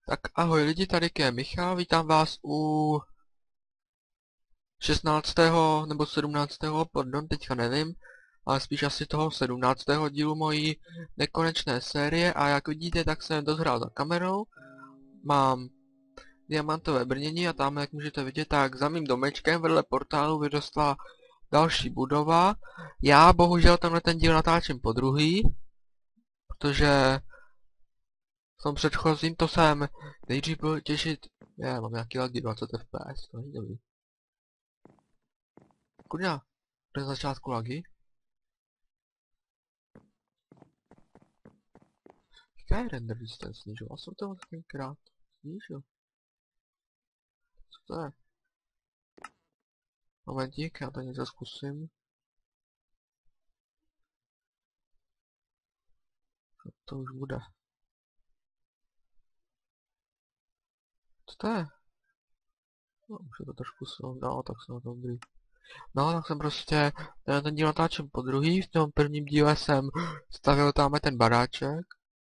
Tak ahoj lidi, tady je Michal, vítám vás u 16. nebo 17. pardon, teďka nevím, ale spíš asi toho 17. dílu mojí nekonečné série a jak vidíte, tak jsem dozhrál za kamerou. Mám diamantové brnění a tam, jak můžete vidět, tak za mým domečkem vedle portálu vyrostla další budova. Já bohužel tenhle ten díl natáčím podruhý, protože v tom předchozím to jsem nejdřív byl těšit. Mám nějaký lagy 20 fps, to není dobrý. Kurňa, to je začátku lagy. Jaká je render distance snížil? A jsem to tenkrát snížil. Co to je? Momentík, já to něco zkusím. Co to už bude? Co to je? No, už je to trošku no, tak jsem na tom dobrý. No, tak jsem prostě ten díl natáčím po druhý, v tom prvním díle jsem stavil tam ten baráček.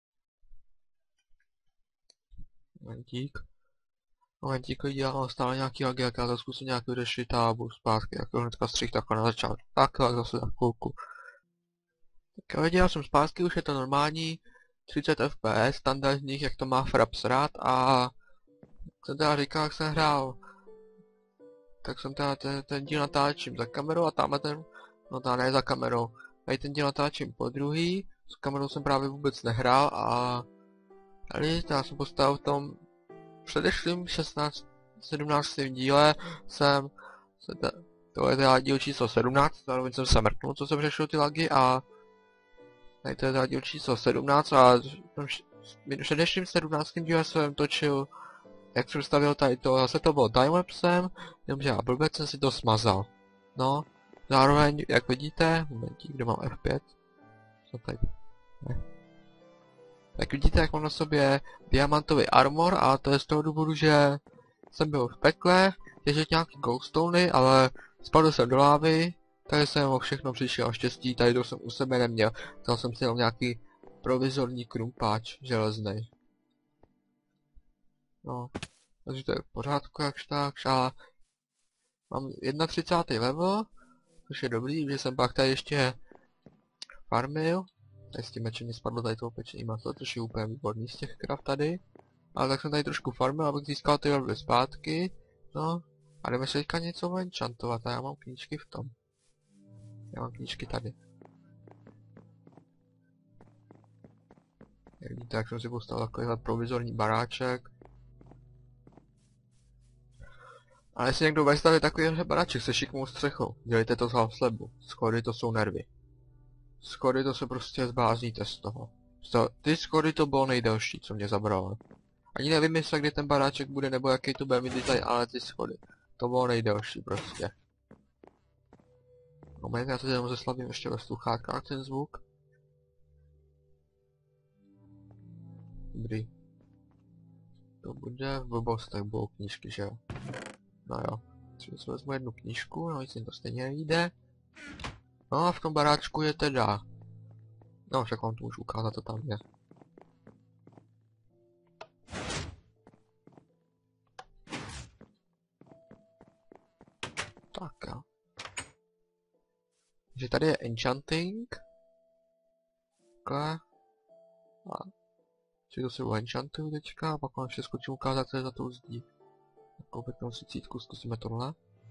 Momentík lidi, já mám stále nějaký lagy, jak já to zkusím nějak vyřešit a budu zpátky, jako hnedka střih takhle na začátku. Tak zase za chvilku. Tak lidi, já jsem zpátky, už je to normální 30 fps, standardních, jak to má Fraps rád a jak jsem teda říkal, jak jsem hrál, tak jsem teda ten díl natáčím za kamerou a tamhle ten, no teda ne za kamerou, tady ten díl natáčím po druhý, s kamerou jsem právě vůbec nehrál a tady já jsem postavil v tom předešlým 17. díle to je teda díl číslo 17, zároveň jsem se mrknul, co jsem řešil ty lagy a tady to je teda díl číslo 17 a v předešlým 17. díle jsem točil, jak jsem stavil tady to, zase to bylo timelapsem, jenomže já blbec jsem si to smazal. No, zároveň, jak vidíte, momentík, kde mám F5, co tady, ne. Tak vidíte, jak mám na sobě diamantový armor a to je z toho důvodu, že jsem byl v pekle, těžit nějaký glowstony, ale spadl jsem do lávy, takže jsem o všechno přišel štěstí, tady to jsem u sebe neměl, dal jsem si jenom nějaký provizorní krumpáč železnej. No, takže to je v pořádku jakž takž a mám 31. level, což je dobrý, že jsem pak tady ještě farmil. Tady s tím mečem spadlo tady toho pečení maso, což je úplně výborný z těch krav tady. Ale tak jsem tady trošku farmil, abych získal ty levely zpátky. No, a jdeme se teďka něco enchantovat a já mám knížky v tom. Já mám knížky tady. Jak vidíte, jak jsem si postavil takovýhle provizorní baráček. Ale jestli někdo bude stavit takovýhle baráček se šikmou střechou, dělejte to z half-slabu. Schody to jsou nervy. Schody to se prostě zblázníte z toho. Ty schody to bylo nejdelší, co mě zabralo. Ani nevím, jestli kdy ten baráček bude, nebo jaký to bude mít design, ale ty schody. To bylo nejdelší prostě. Moment, já to jenom zeslavím ještě ve sluchátkách ten zvuk. Dobrý. To bude v blbostech, budou knížky, že jo? No jo. Třeba si vezmu jednu knížku, no nic jim to stejně nejde. No a v tom baráčku je teda... No však vám to můžu ukázat, to tam je. Tak jo. Takže tady je enchanting. Takhle. A to si enchantuju teďka a pak vám ještě skočím ukázat, co je za tou zdí. Takovou pěknou sicítku, zkusíme tohle.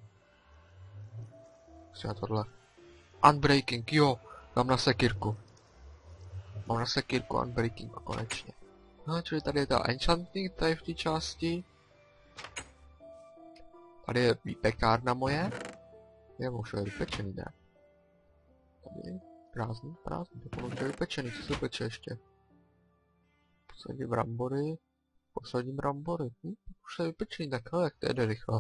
Zkusíme tohle. Unbreaking, jo, mám na sekírku. Mám na sekírku unbreaking konečně. No, čili tady je ta enchanting, tady v té části. Tady je pekárna moje. Už je vypečený, ne? Tady prázdný, to je vypečený, co se peče ještě? Posadím brambory, už je vypečený, takhle, jak to jde rychle.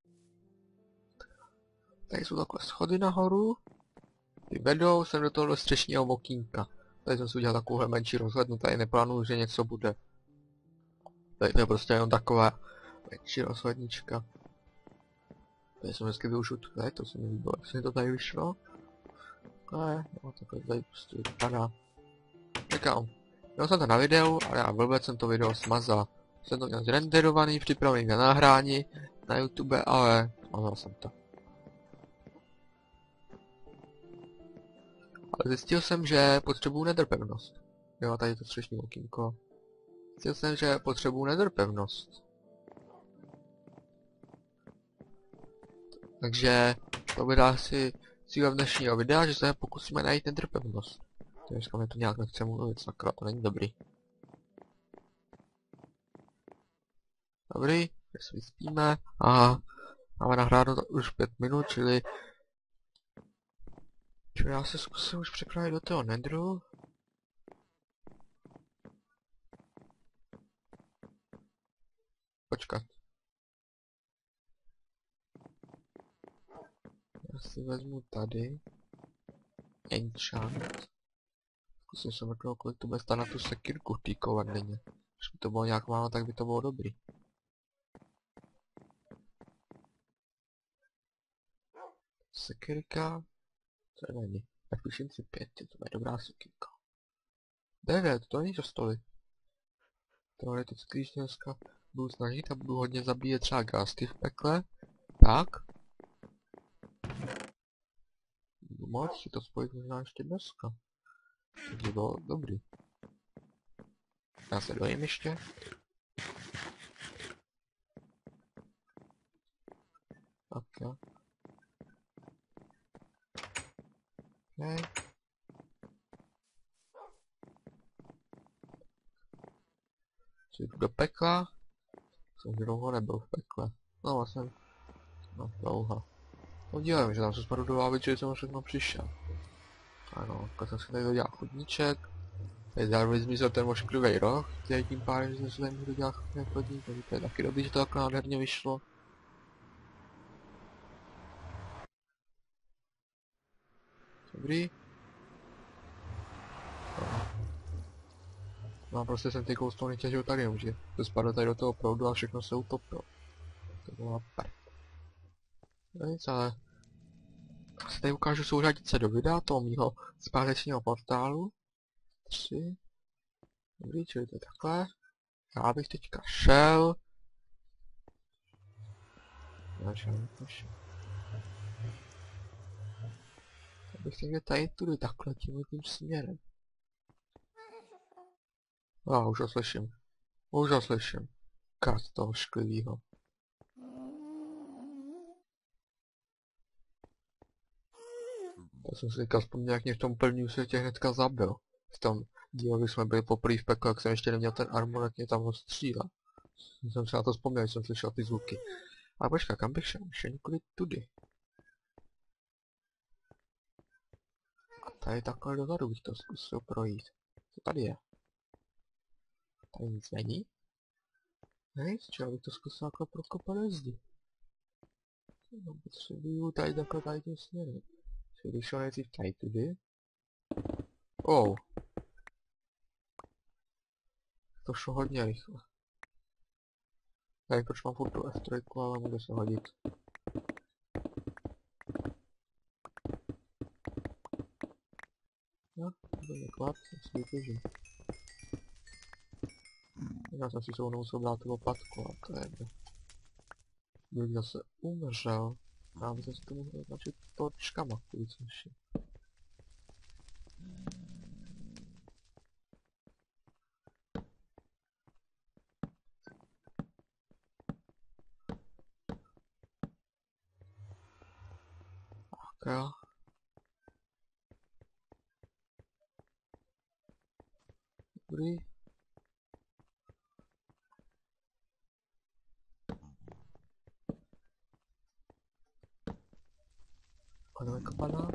Tady jsou takhle schody nahoru. Ty vedou sem do tohohle střešního okýnka. Tady jsem si udělal takovouhle menší rozhlednu, tady neplánuju, že něco bude. Tady to je prostě jenom taková menší rozhlednička. Tady jsem hezky využil tady, to se mi líbilo, jak se mi to tady vyšlo. Takhle, no takhle tady prostě vypadá. Čekám. Měl jsem to na videu, ale já vůbec jsem to video smazal. jsem to měl zrenderovaný, připravený na nahrání na YouTube, ale mazal jsem to. Ale zjistil jsem, že potřebuju nether pevnost. Jo, tady to střešní okýnko. Zjistil jsem, že potřebuju nether pevnost. Takže to bude asi cílem dnešního videa, že se pokusíme najít nether pevnost. Dneska mi to nějak nechce mluvit, sakra, to není dobrý. Dobrý, tak se vyspíme a máme nahráno už 5 minut, čili já se zkusím už přepravit do toho nedru. Počkat. Já si vezmu tady enchant. Zkusím se mrknout, kolik to bude stát na tu sekirku v té kovadlině. Když by to bylo nějak málo, tak by to bylo dobrý. Sekirka. Co není? Efficiency 5, to je dobrá sekirka. 9, to není za stoly. Teoreticky, když dneska budu snažit a budu hodně zabíjet třeba gásty v pekle, tak budu moct si to spojit možná ještě dneska. To bylo dobrý. Já se dojím ještě. Tak jo. Okay. Jdu do pekla. Jsem dlouho nebyl v pekle. No vlastně. No dlouho. No dělám, že tam se spadl do lávy, že jsem všechno přišel. Ano, tak jsem si tady dodělal chodníček. Tady zároveň zmizel ten ošklivý roh, který tím pádem, že jsem si tady mohl dodělat chodník, takže to je taky dobrý, že to tak nádherně vyšlo. Dobrý. No a prostě jsem ty koustou těžil tady, že to spadlo tady do toho proudu a všechno se utopilo. To byla prd. No nic, ale asi tady ukážu souřadit se do videa toho mýho zpátečního portálu. 3. Dobrý, čili to je takhle. Já bych teďka šel. Já bych někde tady tudy takhle tím směrem. Už ho slyším. Už ho slyším. Kat toho šklivýho. Já jsem si teďka vzpomněl, jak mě v tom prvním světě hnedka zabil. V tom dílu, kdy jsme byli poprvé v pekle, jak jsem ještě neměl ten armor, jak mě tam ho střílel. Jsem se na to vzpomněl, když jsem slyšel ty zvuky. Ale počkej, kam bych šel? Ještě několik tudy. A tady takhle dozadu bych to zkusil projít. Co tady je? Tady nic není? Nic, čeho bych to zkusil takhle prokopat do zdi. No, potřebuju tady takhle tady tím směrem. Čili bych šel nejdřív tady tudy. To šlo hodně rychle. Tady proč mám furt tu F3, ale může se hodit. No, to je klad, jsem si vytěžím. Já jsem si sebou nemusel dát tu lopatku, a to je jedno. Kdybych zase umřel, já bych se k tomu začít točkama, kvůli což. Tak jo. Dobrý. Ano, kapaná.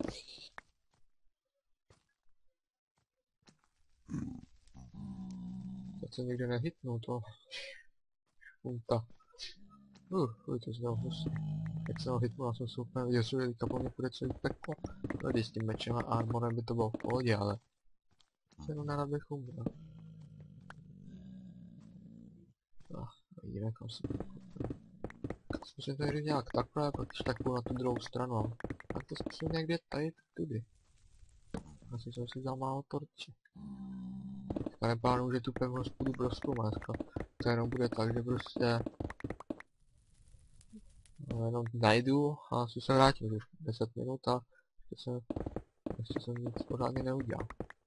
Teď se někde nehytnu, to... Špunta. To znělo husí. Jak jsem ho hitnul, já jsem se úplně viděl, že teďka po mě půjde celý peklo. No když s tím mečem a armorem by to bylo v pohodě, ale... Se jenom nerad bych umřel. Vidíme, kam se... Zkusím to někdy nějak takhle, pak když tak půjdu na tu druhou stranu. Tak to zkusím někde tady, tudy. Asi jsem si vzal málo torče. Já neplánuju, že tu pevnost půjdu prozkoumat dneska. to jenom bude tak, že prostě jenom najdu a asi se vrátím už 10 minut a ještě jsem nic pořádně neudělal.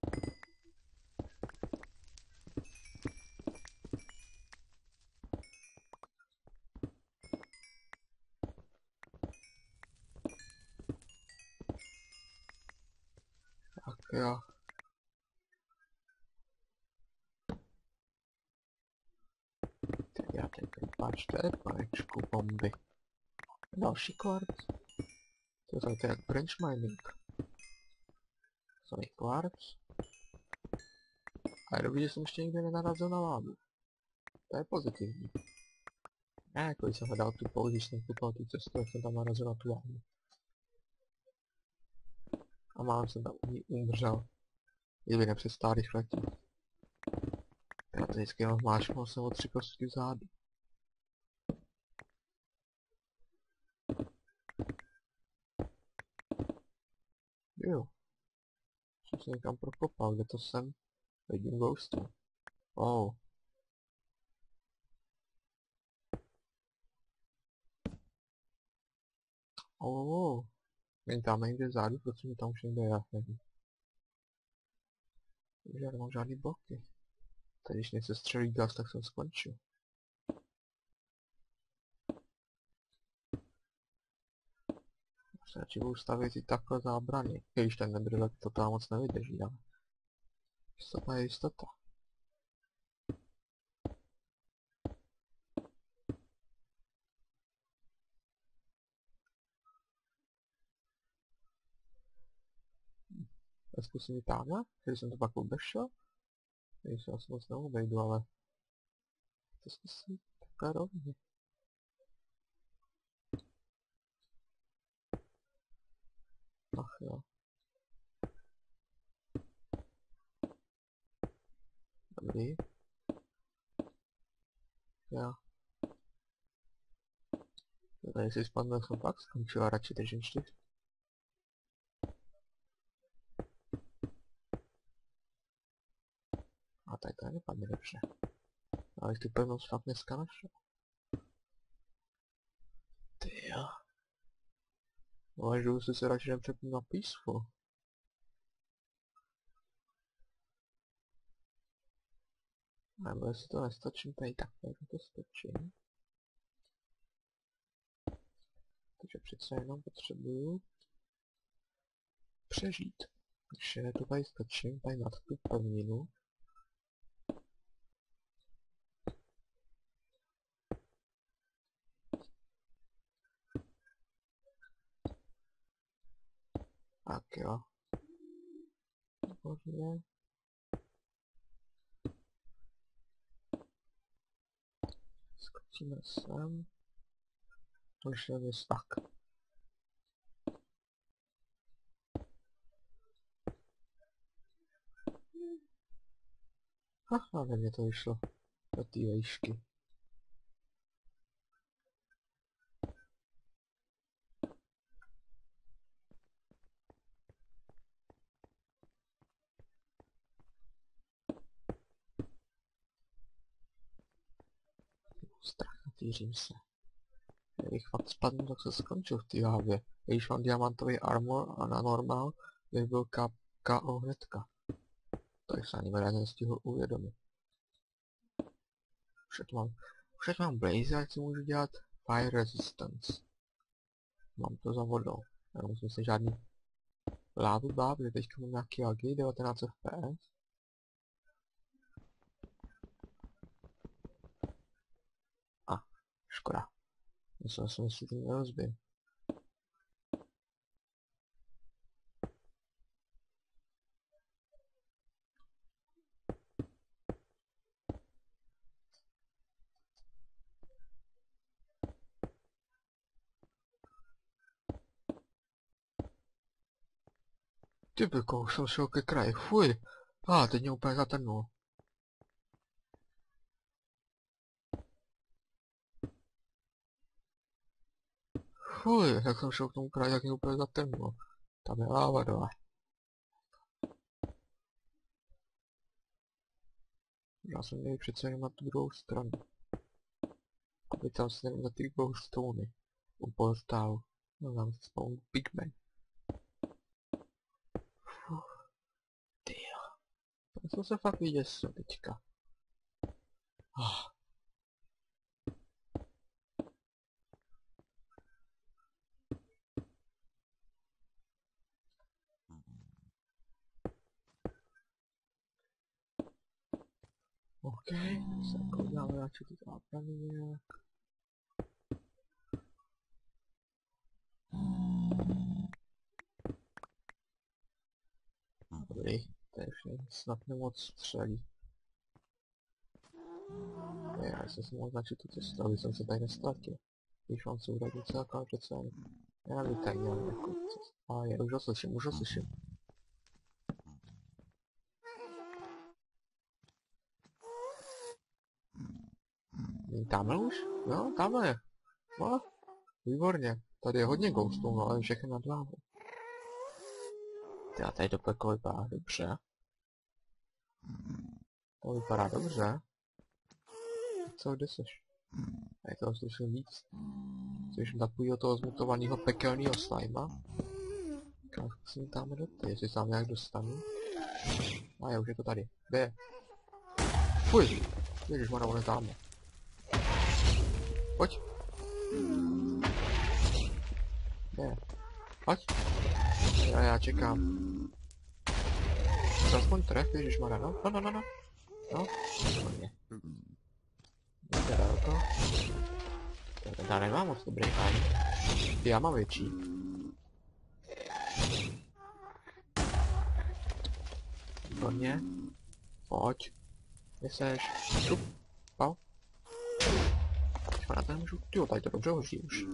Tak jo. Teď já teď pačte, panečku, bomby. Další kvarc. To je jak branch mining. Samý kvarc. A je dobrý, že jsem ještě nikdy nenarazil na lávu. To je pozitivní. Ne, jako když jsem hledal tu pouze, když jsem kupoval tu cestu, jak jsem tam narazil na tu lávu. A mám jsem tam umřel. Kdyby nepřestal rychle tím. Já to vždycky jenom máčknul jsem o 3 kosti zády. Jo. Jsem se někam prokopal, kde to jsem? Vidím ghostu. Oh. Oh. Není tam někde zádu, protože tam už někde je, nevím. Takže já nemám žádný bloky. Teď když něco střelí gas, tak jsem skončil. Se radši budu stavět i takhle zábrany. Když ten nedrvek to tam moc nevydrží, ale jistota je jistota. Zkusím i tamhle, když jsem to pak obešel. Když se asi moc neobejdu, ale to zkusím takhle rovně. Ach jo. Dobrý. Jo. Tady si spadl, jsem pak skončil a radši držím 4. A tady to nepadne dobře. Ale tu pevnost fakt dneska našel. Ty jo. Uvažuju si se radši nepřepnu na peaceful. Nebo jestli to nestačím tady takhle, to stačí. Takže přece jenom potřebuju přežít. Takže to tady stačím, tady nad tu pevninu. Tak jo. Výborně. Skočíme sem. Už je tak. Haha, ve mně to vyšlo. Do té vejšky. Strach, natýřím se. Kdybych fakt spadl, tak se skončil v té lávě. Když mám diamantový armor a na normál, bych byl KO hnedka. To bych se ani vrátně nestihl uvědomit. Už ať mám blaze, ať si můžu dělat fire resistance. Mám to za vodou. Nemusím si žádný lávu bát, protože teďka mám nějaký lagy, 19 FPS. Škoda. Myslel jsem, že si tím nerozbiju. Ty piko, už jsem šel ke kraji, fuj. Teď mě úplně zatrnulo. Fuj, jak jsem šel k tomu kraji, jak mě úplně zatrnulo. Tam je láva dole. Já jsem měl přece jenom na tu druhou stranu. Aby tam se jenom na ty glowstony. Upostál. No tam se spawn pigmen. Tyjo. To jsem se fakt vyděsil teďka. OK, se podíváme radši ty zábrany nějak. Dobrý, takže snad nemoc střelí. Já jsem si mohl začít tu cestu, aby jsem se tady nestratil. Když mám se uradit celá přece ani. Já bych tady měl jako cestu. A je, už ho slyším. Tamhle už? Jo, tamhle je. No, výborně. Tady je hodně ghostů, ale všechny nad hlavou. Tyjo, tady to peklo vypadá dobře. To vypadá dobře. Co, kde seš? Já toho slyším víc. Slyším takovýho toho zmutovaného pekelného slajma. Kážku si mi tam doty, jestli se tam nějak dostanu. A je, už je to tady. Kde je? Fuj! Ježišmarja, on je tamhle. Pojď. Ne. Pojď. Já čekám. Se aspoň tref, ježišmarja, no. No. Výborně. Teda to. Teda nemá moc dobrý ani. Já mám větší. Výborně. Pojď. Kde seš? Šup. Pau. Na ten můžu, tyjo, tady to dobře hoří už.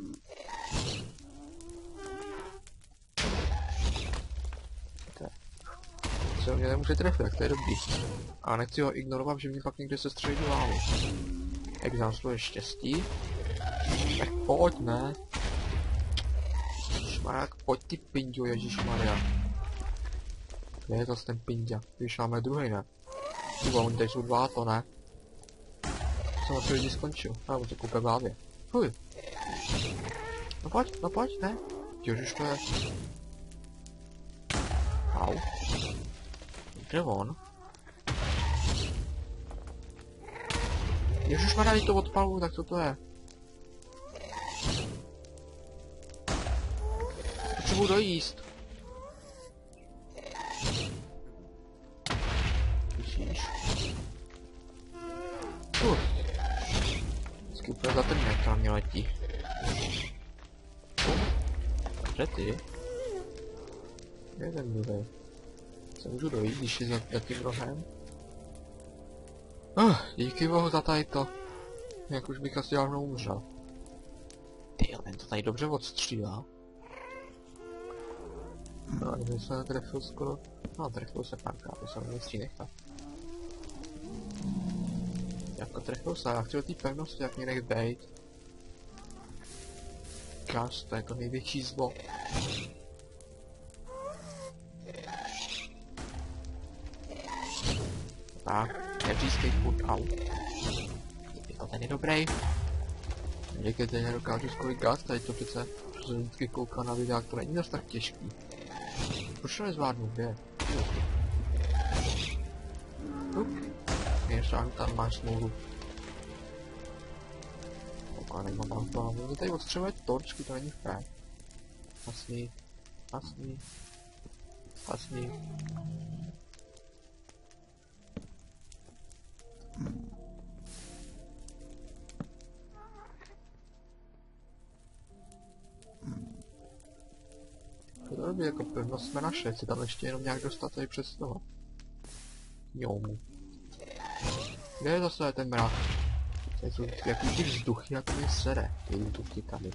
Se mě nemůže trefit, tak to je dobrý. A nechci ho ignorovat, že mě pak někde se střelí do hlavy. Jak znám svoje štěstí. Tak pojď, ne? Šmarák, pojď ty pinďo, ježišmarja. Kde je zase ten pinďa? Když máme druhý, ne? Tyba, oni tady jsou dva, to ne? Jsem na to lidi skončil. Já mu to koupím v hlavě. Fuj. No pojď, ne? Ježiš, to je... Au. Kde on? Ježišmarja, to odpalu, tak co to je? Potřebuji dojíst. Ježíš. Vždycky úplně zatrně, jak to na mě letí. Dobře ty. Kde je ten druhý? Se můžu dojít, když je za tím rohem? Díky bohu za tady to. Jak už bych asi dávno umřel. Tyjo, ten to tady dobře odstřílá. No, kdyby se netrefil skoro... No, trefil se párkrát, to jsem nechci nechat. Jako trefil se, já chci do té pevnosti, jak mě nech bejt. Kaž, to je to největší zlo. Tak, nepřískej furt, au. Jako ten je dobrý. Někdy teď nedokážu skolit gas, tady to přece, protože jsem vždycky koukal na videa, to není dost tak těžký. Proč to nezvládnu, kde? Měřám, tam máš smlouvu. Koukala, nemám auto, můžu tady odstřelovat torčky, to není fér. Hasni. To dobře, jako pevnost jsme našli, si tam ještě jenom nějak dostat tady přes toho. Jomu. Kde je zase ten mrak? Tady jsou jaký ty vzduchy, jak mě sere. Jedu tu tady.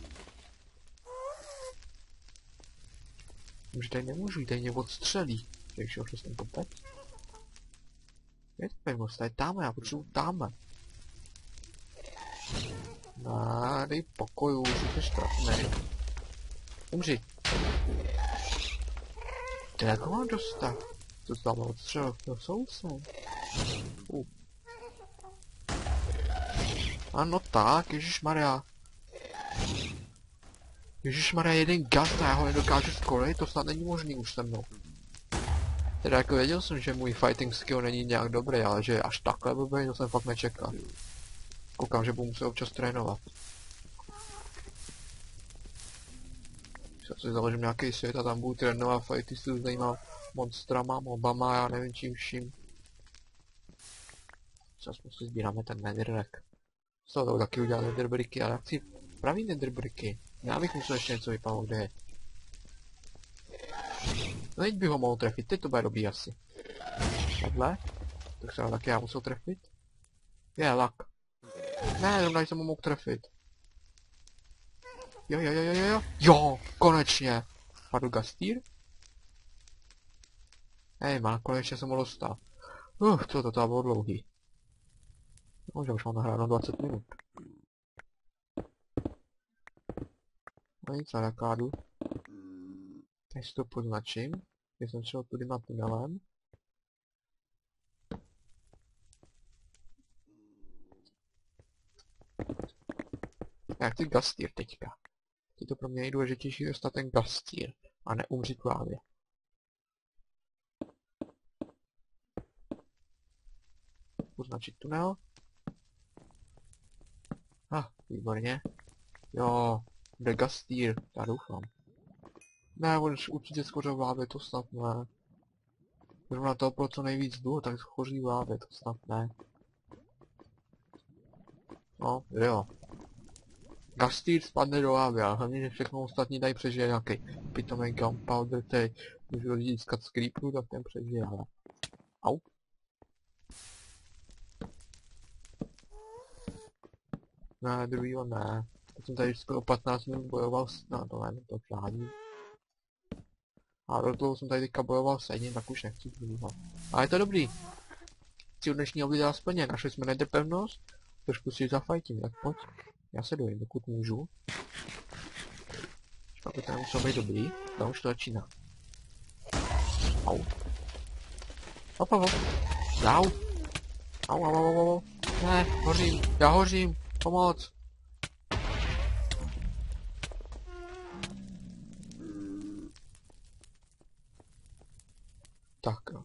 Už tady nemůžu, tady mě odstřelí. Takže už jsem kopec. Je to pevnost, tady tamhle, já potřebuji tamhle. Dej pokoju, už jsi trapnej. Umři. To jak ho mám dostat? To tam odstřelil do soused. Ano tak, ježišmarja. Ježišmarja, jeden gast a já ho nedokážu skolit, to snad není možný už se mnou. Teda jako věděl jsem, že můj fighting skill není nějak dobrý, ale že je až takhle blbý, to jsem fakt nečekal. Koukám, že budu muset občas trénovat. Já si založím nějaký svět a tam budu trénovat fighty s různýma monstrama, mobama, já nevím čím vším. Čas si sbíráme ten netherrack. Z toho taky udělat netherbricky, ale já chci pravý netherbricky. Já bych musel ještě něco vypalout, kde je. No teď bych ho mohl trefit, teď to bude dobrý asi. Takhle. Tak se taky já musel trefit. Je, lak. Ne, jenom jsem ho mohl trefit. Jo, konečně. Padl Gastýr? Hej, má, konečně jsem ho dostal. Co to bylo dlouhý. Možná už mám nahráno 20 minut. No nic, na kádu. Teď si to poznačím. Když jsem šel tudyma tunelem. Já chci Gastýr teďka. Je to pro mě nejdůležitější dostat ten Gastýr. A neumřít v lávě. Poznačit tunel. Výborně. Jo, bude Gastýr, já doufám. Ne, on určitě skořil v lávě, to snad ne. Zrovna toho pro co nejvíc jdu, tak schoří v lávě, to snad ne. No, jo. Gastýr spadne do lávy, ale hlavně, že všechno ostatní tady přežije nějaký pitomý gunpowder, který můžu získat z creeperu, tak ten přežije, ale... Au. Ne, druhýho ne. Já jsem tady skoro 15 minut bojoval s... No, to ne, to žádný. A do toho jsem tady teďka bojoval s jedním, tak už nechci druhýho. Ale je to dobrý. Cíl dnešního videa splně, našli jsme netherpevnost, trošku si zafajtím, tak pojď. Já se dojím, dokud můžu. Pak by to nemuselo být dobrý, tam už to začíná. Au. Hop. Au. Au. Ne, hořím, já hořím, pomoc. Tak jo.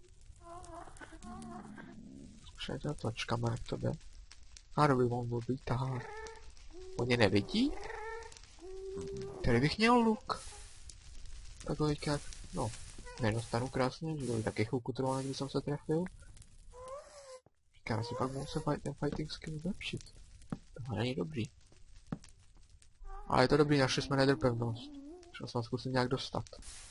Zkušajte to, čkáme jak to jde. A dobrý, on byl být tahár. On je nevidí? Tady bych měl luk. Takový jak, no, nedostanu krásně, že to taky chvilku trvalo, když jsem se trefil. Říkám si, pak budu se ten fighting skill zlepšit. Tohle není dobrý. Ale je to dobrý, našli jsme netherpevnost. Šel jsem zkusit nějak dostat.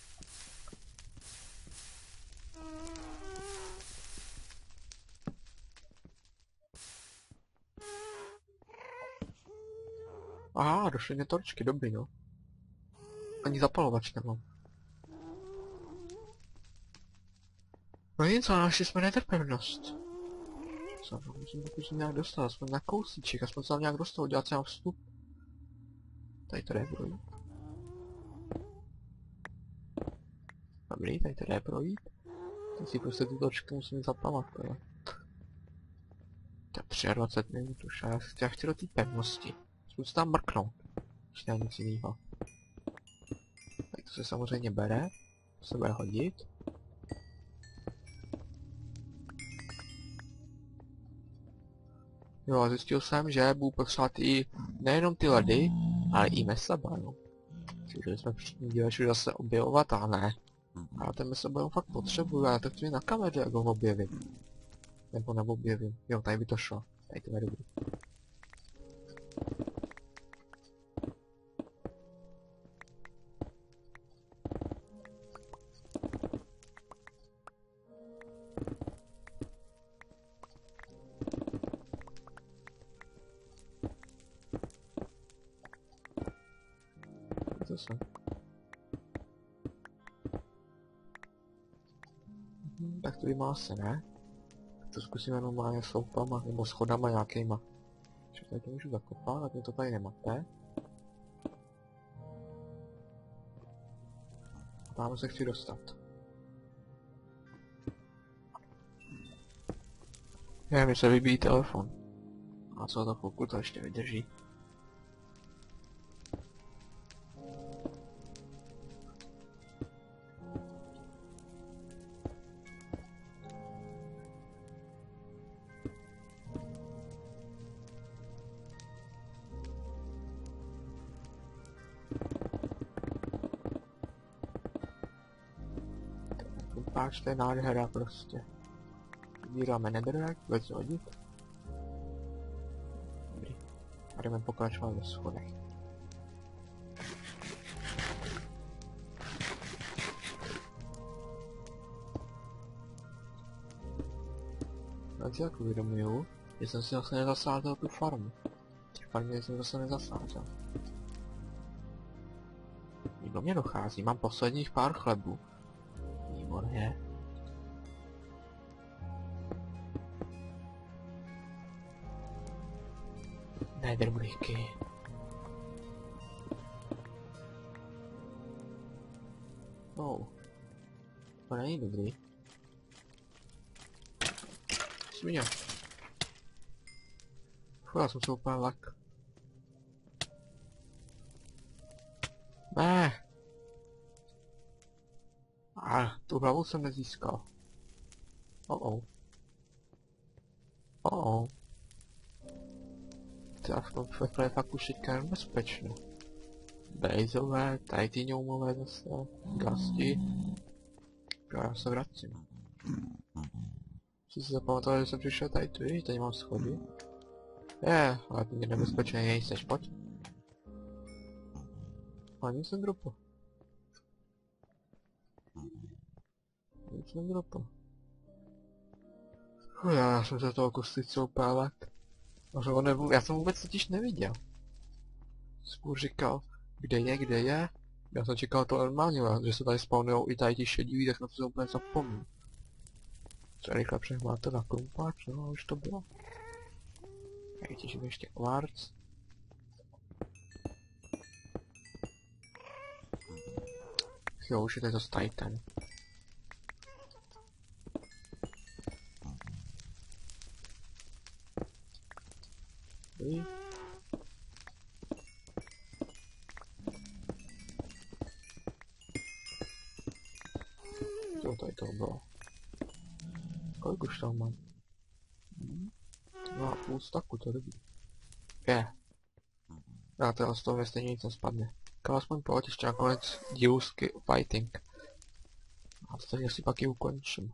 Aha, došly mě torčky, dobrý no. Ani zapalovač nemám. No nic, ale našli jsme netherpevnost. Co, musím to nějak dostat, aspoň na kousíček, aspoň se tam nějak dostal, udělat si nám vstup. Tady to jde projít. Dobrý, tady to jde projít. Teď si prostě tu točku musím zapamatovat. To je 23 minut už a já chci do té pevnosti. Zkus tam mrknout. Když nemám nic jinýho. Tak to se samozřejmě bere. To se bude hodit. Jo, a zjistil jsem, že budu potřebovat i nejenom ty ledy, ale i mesabiom. Takže jsme všichni díle šli zase objevovat, a ne. Ale ten mesabiom fakt potřebuju, já to chci na kameře, jak ho objevím. Nebo neobjevím. Jo, tady by to šlo. Tady to je dobrý. To jsem. Tak to má se, ne? To zkusíme jenom má sloupama, nebo schodama nějakýma. Čo tady to můžu zakopat, tak mě to tady nemáte. A tam se chci dostat. Mně se vybíjí telefon. A co to, pokud to ještě vydrží? Páč, to je nádhera prostě. Vybíráme netherrack, vůbec hodit. Dobrý. A jdeme pokračovat ve schodech. Já si tak uvědomuju, že jsem si zase nezasázel tu farmu. Těch farmě jsem zase nezasázel. Někdo mě dochází, mám posledních pár chlebů. Výborně. Netherbricky. Oh. To není dobrý. Svině. Já jsem se úplně lak. Ne. Tu hlavu jsem nezískal. Oh. To v tom je fakt už teďka nebezpečné. Bejzové, titaniumové zase, gasti. Já se vracím. Jsi si zapamatoval, že jsem přišel tady tu, tady mám schody. Ale to mě nebezpečné nejseš, pojď. Ale nic jsem dropl. Nic jsem dropl. Já jsem se toho kostlivce úplně lek. Já jsem vůbec totiž neviděl. Spůr říkal, kde je. Já jsem čekal to normálně, že se tady spawnujou i tady ti šedivý, tak na to se úplně zapomněl. Co rychle přehmáte na krumpáč, no už to bylo. Já těžím ještě kvarc. Jo, už je tady zase Titan. Co tady to bylo? Kolik už tam mám? 2,5 staku, to je dobrý. Já teda z toho stejně nic nespadne. Kam aspoň pojď ještě nakonec dílu fighting. A stejně si pak ji ukončím.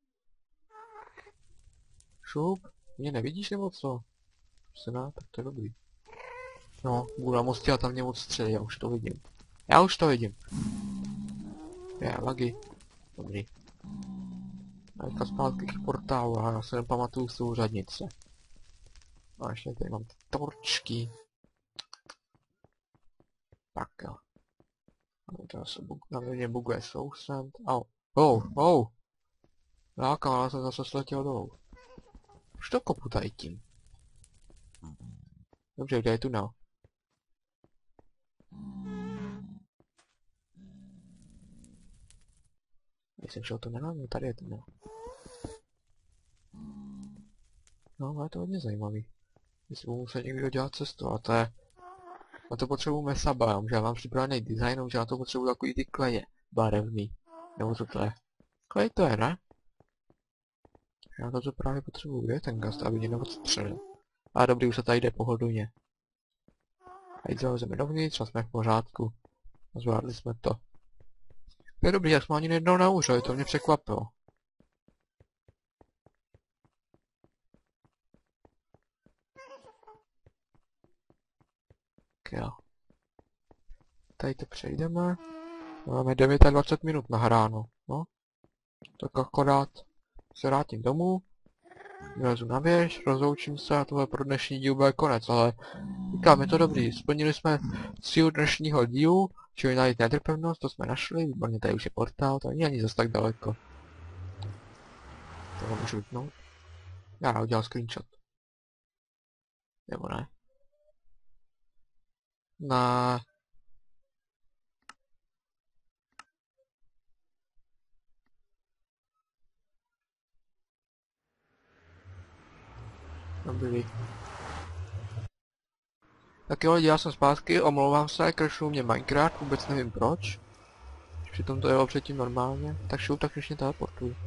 Šup, mě nevidíš nebo co? Se dá, tak to je dobrý. No, budu moc dělat tam mě moc střely, já už to vidím. Lagy. Dobrý. A teďka zpátky k portálu, a já se nepamatuju souřadnice. A ještě tady mám ty torčky. Tak jo. Na mě buguje sousend. Láka, já jsem zase sletěl dolů. Už to kopu tady tím. Dobře, kde je tunel? Když jsem šel tunelem, tady je tunel. No, ale je to hodně zajímavý. Jestli budu muset někdo dělat cestu, a to je... Na to potřebuji mesaba, že já mám připravený design, že na to potřebuji takový ty kleje barevný. Nebo co to je? Klej to je, ne? Já to právě potřebuji, je ten gast, aby mě neodstřelil. A dobrý, už se tady jde pohodlně. A jít zalezeme dovnitř a jsme v pořádku. A zvládli jsme to. To je dobrý, jak jsme ani nejednou nauřili, to mě překvapilo. Tak jo. Tady to přejdeme. Máme 29 minut nahráno, no. Tak akorát se vrátím domů. Vylezu na věž, rozloučím se a tohle pro dnešní díl bude konec, ale říkám, je to dobrý, splnili jsme cíl dnešního dílu, čili najít netrpevnost, to jsme našli, výborně, tady už je portál, to není ani zase tak daleko. Tohle můžu vypnout. Já udělal screenshot. Nebo ne? Na... Dobrý. Tak jo, lidi, já jsem zpátky, omlouvám se, crashnul mě Minecraft, vůbec nevím proč. Přitom to jelo předtím normálně, tak šup, tak už mě teleportuj.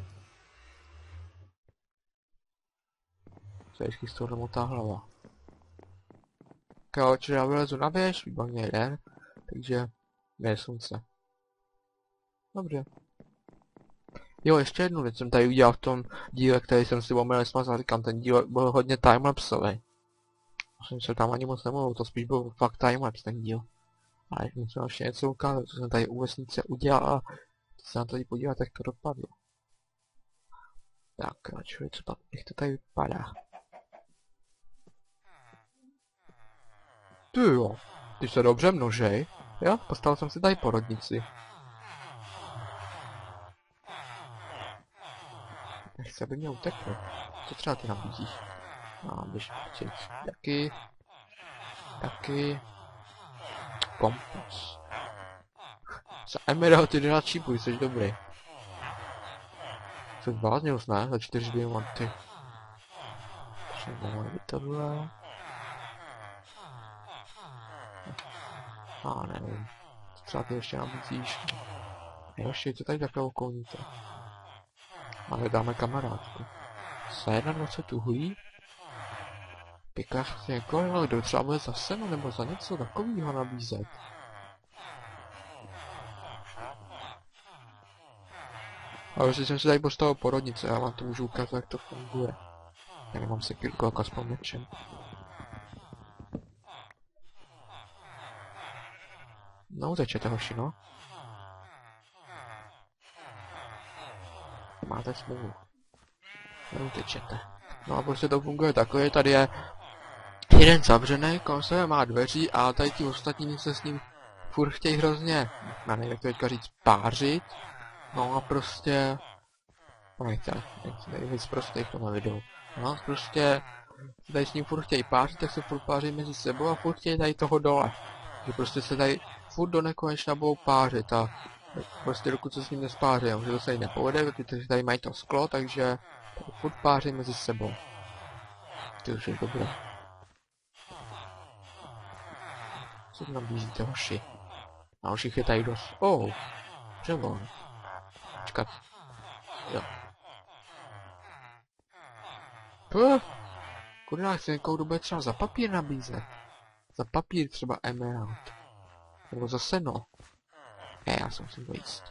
Co je vždycky z toho motá hlava. Tak jo, čiže já vylezu na věž, výborně jeden, takže je slunce. Dobře. Jo, ještě jednu věc jsem tady udělal v tom díle, který jsem si omylem smazal, říkám, ten díl byl hodně timelapsový. Jsem se tam ani moc nemluvil, to spíš byl fakt timelapse ten díl. Ale musím ještě něco ukázat, co jsem tady u vesnice udělal a se na to podívat, jak to dopadlo. Tak, čili co jak to tady vypadá. Ty jo, ty se dobře množej. Jo, postavil jsem si tady porodnici. Nechci, aby mě uteklo. Co třeba ty nabízíš? No, běž chtět. Taky. Kompas. Za emeraldy do načípuj, jsi dobrý. Jsi zbláznil, ne? Za 4 diamanty. Třeba tohle. Nevím. Co třeba ty ještě nabízíš? Ještě, co tady takhle okolníte? Ale dáme kamarádku. Za 21 uhlí? Pěkař jako, ale kdo třeba bude za seno nebo za něco takového nabízet? Ale když jsem si tady postavil porodnice, já vám to můžu ukázat, jak to funguje. Já nemám sekirku jako aspoň mečem. No, začete hoši, no. Máte smůlu. Neutečete. No a prostě to funguje takhle, tady je jeden zavřený, kolem sebe má dveří a tady ti ostatní se s ním furt chtějí hrozně, já nevím, jak to teďka říct, pářit. No a prostě... No nechci víc prostě v tomhle videu. No prostě tady s ním furt chtějí pářit, tak se furt páří mezi sebou a furt chtějí tady toho dole. Že prostě se tady furt do nekonečna budou pářit a prostě dokud se s ním nespáří, že to se jí nepovede, protože tady mají to sklo, takže furt páří mezi sebou. To už je dobré. Co tu nabízíte, hoši? A hoších je tady dost. Dřevo. Počkat. Jo. Kurňák, chci někoho, kdo bude třeba za papír nabízet. Za papír třeba emerald. Nebo za seno. Ne, já se musím dojíst.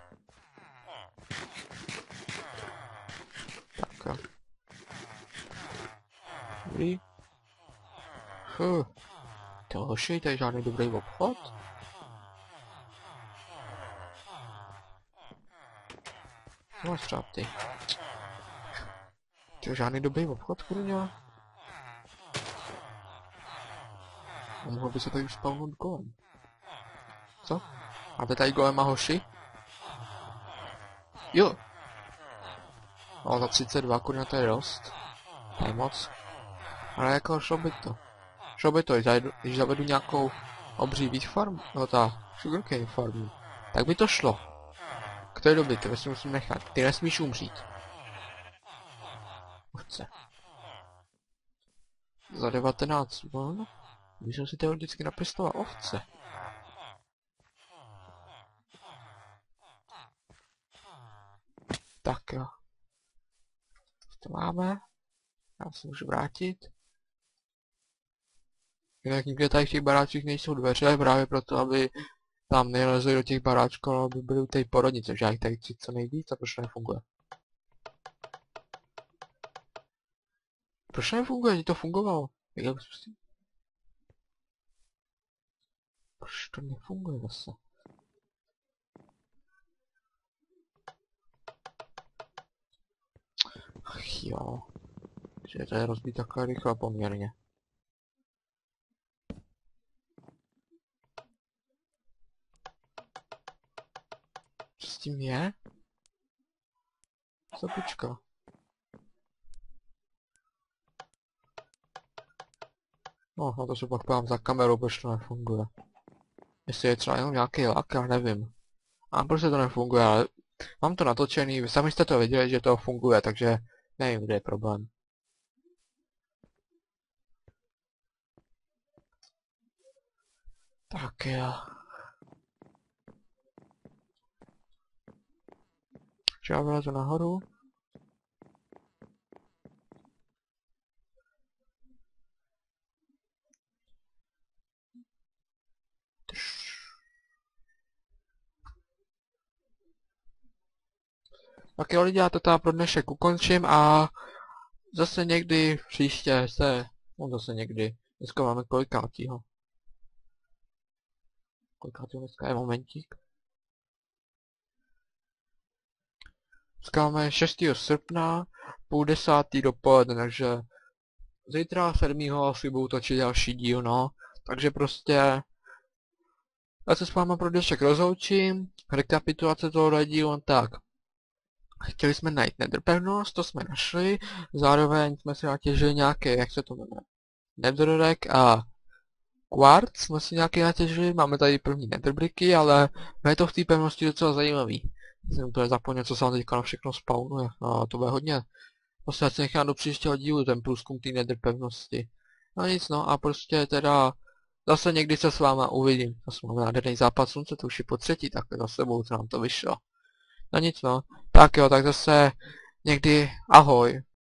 Tak jo. Dobrý. To hoši, to je žádný dobrý obchod. No třeba ty. To je žádný dobrý obchod, kurňa. A mohl by se tady už spavnout golem. Co? Máte tady golema, hoši? Jo. No za 32, kurňa, to je dost. To je moc. Ale jako šlo by to. Šlo by to, když zavedu nějakou obří wheat farm, no ta sugarcane farm, tak by to šlo. K té doby, ty si musím nechat. Ty nesmíš umřít. Ovce. Za 19 vln? Když jsem si teoreticky napěstoval ovce. Tak jo. To máme. Já se můžu vrátit. Jinak nikde tady v těch baráčích nejsou dveře, právě proto, aby tam nelezli do těch baráčků, ale aby byly u té porodnice, že já jich tady chci co nejvíc a proč to nefunguje? Proč nefunguje? To fungovalo. Proč to nefunguje zase? Ach jo. Že to je rozbít takhle rychle poměrně. Co s tím je? Zapička. No, na to se pak pám za kamerou, proč to nefunguje. Jestli je třeba jenom nějaký lak, já nevím. A proč to nefunguje, ale mám to natočený, vy sami jste to viděli, že to funguje, takže nevím, kde je problém. Tak jo. Já vylezu nahoru. Tak jo lidi, já to teda pro dnešek ukončím a zase někdy příště no zase někdy, dneska máme kolikátýho? Kolikátýho dneska je momentík? Dneska máme 6. srpna, půl 10. dopoledne, takže zítra 7. asi budu točit další díl, no. Takže prostě já se s váma pro dnešek rozloučím, rekapitulace tohohle dílu, tak. Chtěli jsme najít netherpevnost, to jsme našli, zároveň jsme si natěžili nějaké, jak se to jmenuje, netherrack a quartz jsme si nějaké natěžili, máme tady první netherbricky, ale je to v té pevnosti docela zajímavý. Jsem úplně zapomněl, co se vám teďka na všechno spawnuje, no to bude hodně. Prostě já si nechám do příštího dílu ten průzkum té netherpevnosti. No nic no a prostě teda zase někdy se s váma uvidím. Zase máme nádherný západ slunce, to už je po třetí, tak za sebou, co nám to vyšlo. No nic no. Tak jo, tak zase někdy ahoj.